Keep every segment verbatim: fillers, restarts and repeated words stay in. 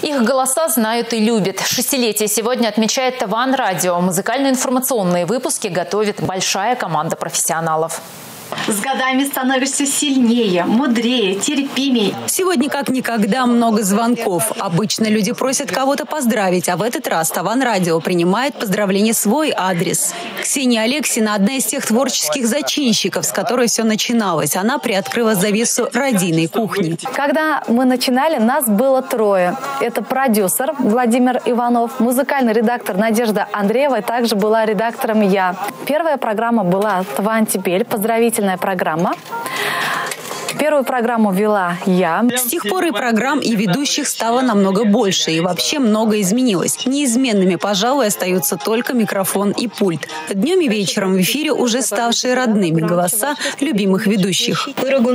Их голоса знают и любят. Шестилетие сегодня отмечает Таван Радио. Музыкально-информационные выпуски готовит большая команда профессионалов. С годами становишься сильнее, мудрее, терпимее. Сегодня как никогда много звонков. Обычно люди просят кого-то поздравить, а в этот раз Таван Радио принимает поздравления в свой адрес. Ксения Алексина – одна из тех творческих зачинщиков, с которой все начиналось. Она приоткрыла завесу родийной кухни. Когда мы начинали, нас было трое. Это продюсер Владимир Иванов, музыкальный редактор Надежда Андреева, и также была редактором я. Первая программа была «Таван Теперь», поздравительная программа. Первую программу вела я. С тех пор и программ, и ведущих стало намного больше. И вообще много изменилось. Неизменными, пожалуй, остаются только микрофон и пульт. Днем и вечером в эфире уже ставшие родными голоса любимых ведущих.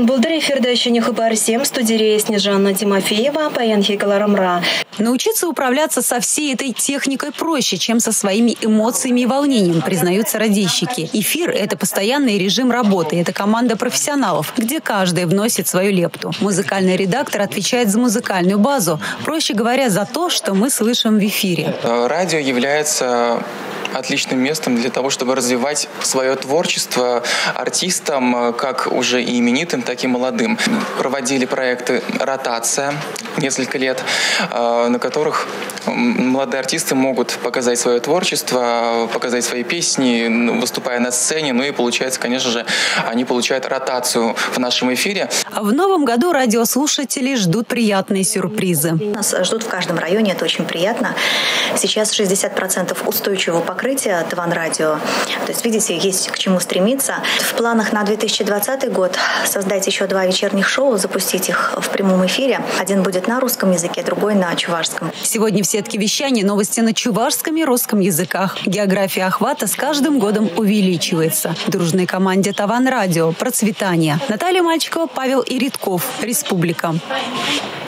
Научиться управляться со всей этой техникой проще, чем со своими эмоциями и волнением, признаются радийщики. Эфир – это постоянный режим работы. Это команда профессионалов, где каждый вносит свою лепту. Музыкальный редактор отвечает за музыкальную базу, проще говоря, за то, что мы слышим в эфире. Радио является отличным местом для того, чтобы развивать свое творчество артистам, как уже и именитым, так и молодым. Проводили проекты «Ротация» несколько лет, на которых молодые артисты могут показать свое творчество, показать свои песни, выступая на сцене. Ну и получается, конечно же, они получают ротацию в нашем эфире. А в новом году радиослушатели ждут приятные сюрпризы. Нас ждут в каждом районе, это очень приятно. Сейчас шестьдесят процентов устойчивого покрытия Таван Радио. То есть, видите, есть к чему стремиться. В планах на две тысячи двадцатый год создать еще два вечерних шоу, запустить их в прямом эфире. Один будет на русском языке, другой на чувашском. Сегодня в сетке вещания новости на чувашском и русском языках. География охвата с каждым годом увеличивается. В дружной команде Таван Радио процветание. Наталья Мальчикова, Павел Иридков. Республика.